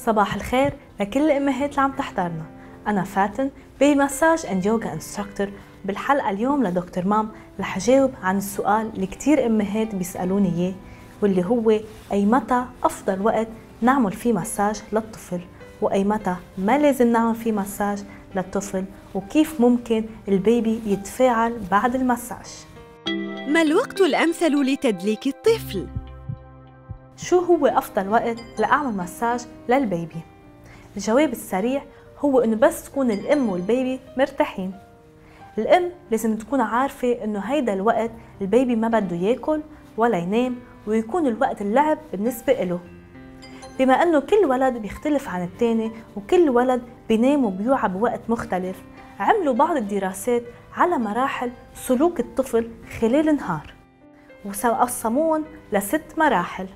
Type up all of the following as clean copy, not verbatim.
صباح الخير لكل الأمهات اللي عم تحضرنا. أنا فاتن بيبي مساج اند يوغا انستراكتور. بالحلقة اليوم لدكتور مام رح أجاوب عن السؤال اللي كتير أمهات بيسألوني إياه، واللي هو أي متى أفضل وقت نعمل فيه مساج للطفل، وأي متى ما لازم نعمل فيه مساج للطفل، وكيف ممكن البيبي يتفاعل بعد المساج. ما الوقت الأمثل لتدليك الطفل؟ شو هو أفضل وقت لأعمل مساج للبيبي؟ الجواب السريع هو إنه بس تكون الأم والبيبي مرتاحين. الأم لازم تكون عارفة إنه هيدا الوقت البيبي ما بده ياكل ولا ينام، ويكون الوقت اللعب بالنسبة إله. بما إنه كل ولد بيختلف عن التاني، وكل ولد بينام وبيوعى بوقت مختلف، عملوا بعض الدراسات على مراحل سلوك الطفل خلال النهار، وقسموهم ل6 مراحل.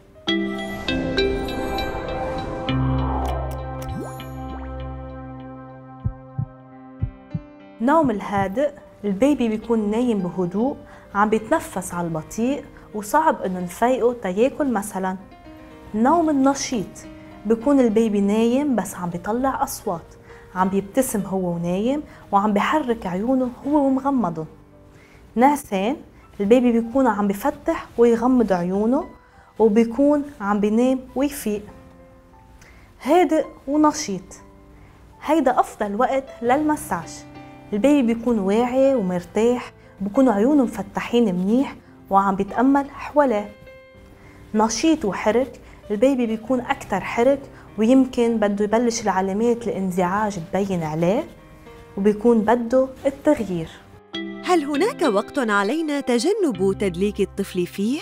نوم الهادئ، البيبي بيكون نايم بهدوء، عم بيتنفس على البطيء وصعب انه نفيقه تياكل مثلا. النوم النشيط، بيكون البيبي نايم بس عم بيطلع اصوات، عم بيبتسم هو ونايم، وعم بيحرك عيونه هو ومغمضه. نعسان، البيبي بيكون عم بيفتح ويغمض عيونه، وبيكون عم بينام ويفيق. هادئ ونشيط، هيدا افضل وقت للمساج. البيبي بيكون واعي ومرتاح، بيكونوا عيونه مفتحين منيح وعم بيتأمل حواليه. نشيط وحرك، البيبي بيكون أكتر حرك، ويمكن بده يبلش العلامات الانزعاج تبين عليه، وبيكون بده التغيير. هل هناك وقت علينا تجنب تدليك الطفل فيه؟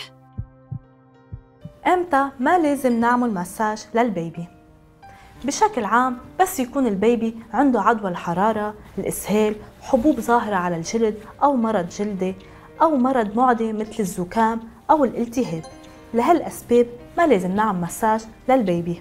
امتى ما لازم نعمل مساج للبيبي؟ بشكل عام بس يكون البيبي عنده عدوى الحرارة، الإسهال، حبوب ظاهرة على الجلد أو مرض جلدي أو مرض معدي مثل الزكام أو الالتهاب. لهالأسباب ما لازم نعمل مساج للبيبي.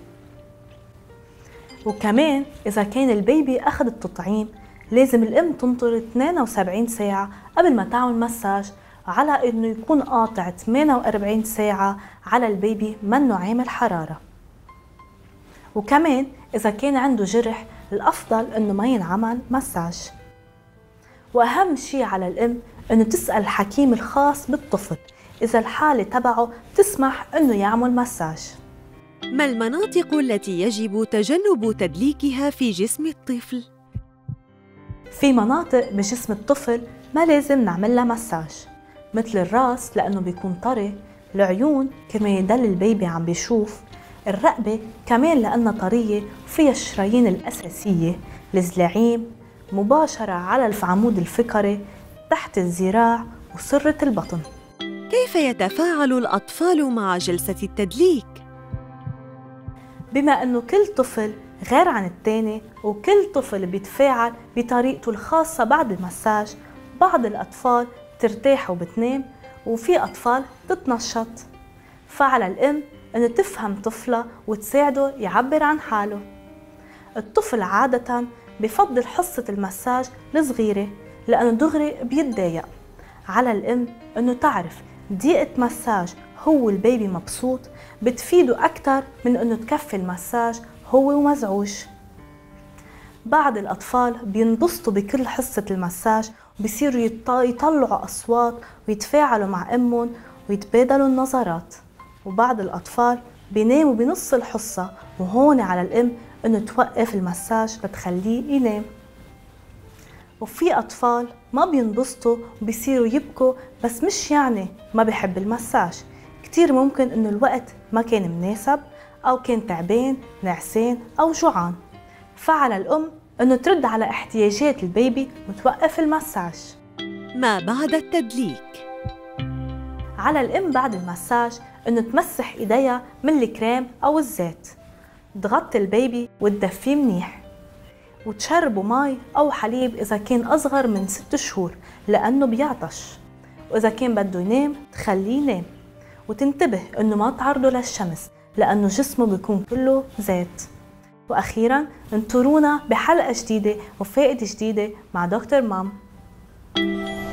وكمان إذا كان البيبي أخذ التطعيم، لازم الأم تنطر 72 ساعة قبل ما تعمل مساج، على إنه يكون قاطع 48 ساعة على البيبي منه عامل حرارة. وكمان إذا كان عنده جرح، الأفضل إنه ما ينعمل مساج. وأهم شيء على الأم إنه تسأل الحكيم الخاص بالطفل إذا الحالة تبعه تسمح إنه يعمل مساج. ما المناطق التي يجب تجنب تدليكها في جسم الطفل؟ في مناطق بجسم الطفل ما لازم نعمل لها مساج، مثل الراس لأنه بيكون طري، العيون كما يدل البيبي عم بيشوف، الرقبة كمان لأنها طرية وفيها الشرايين الأساسية، الزلاعيم مباشرة على العمود الفقري، تحت الذراع وسرة البطن. كيف يتفاعل الأطفال مع جلسة التدليك؟ بما أنه كل طفل غير عن التاني، وكل طفل بيتفاعل بطريقته الخاصة بعد المساج، بعض الأطفال ترتاح وبتنام، وفي أطفال تتنشط. فعلى الأم أنه تفهم طفلها وتساعده يعبر عن حاله. الطفل عادة بفضل حصة المساج الصغيرة لأنه دغري بيتضايق. على الأم أنه تعرف دقيقة مساج هو البيبي مبسوط بتفيده أكتر من أنه تكفي المساج هو ومزعوج. بعض الأطفال بينبسطوا بكل حصة المساج، وبيصيروا يطلعوا أصوات ويتفاعلوا مع أمهم ويتبادلوا النظرات. وبعض الأطفال بيناموا بنص الحصة، وهون على الأم إنه توقف المساج لتخليه ينام. وفي أطفال ما بينبسطوا وبيصيروا يبكوا، بس مش يعني ما بيحب المساج، كتير ممكن إنه الوقت ما كان مناسب، أو كان تعبان، نعسان، أو جوعان. فعلى الأم إنه ترد على احتياجات البيبي وتوقف المساج. ما بعد التدليك؟ على الأم بعد المساج إنه تمسح إيديها من الكريم أو الزيت، تغطي البيبي وتدفيه منيح، وتشربه مي أو حليب إذا كان أصغر من 6 شهور لأنه بيعطش. وإذا كان بده ينام تخليه ينام، وتنتبه إنه ما تعرضه للشمس لأنه جسمه بيكون كله زيت. وأخيراً انطرونا بحلقة جديدة وفائدة جديدة مع دكتور مام.